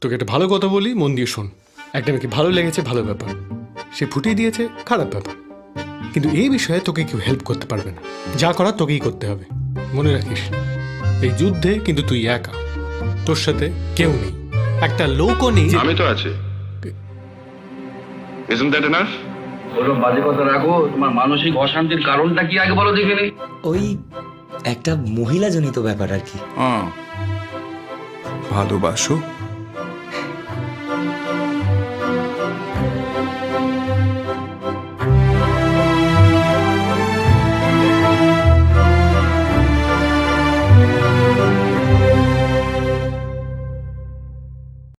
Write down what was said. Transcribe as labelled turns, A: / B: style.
A: তোকে একটা ভালো কথা বলি, মন দিয়ে শোন। একটা মেয়েকে ভালো লেগেছে, ভালো ব্যাপার, সে ফুটিয়ে দিয়েছে, খারাপ ব্যাপার, কিন্তু এই বিষয়ে তোকে কেউ হেল্প করতে পারবে না। যা করার তোকেই করতে হবে। মনে রাখিস, এই যুদ্ধে কিন্তু তুই একা, তোর সাথে কেউ নেই, একটা লোকও নেই।
B: আমি তো আছি। Isn't that enough?
C: ওসব বাজে কথা রাখো, তোমার মানসিক অশান্তির কারণটা কি আগে বলো দেখে নেই।
D: ওই একটা মহিলা জনিত ব্যাপার আর কি।
E: ভালোবাসো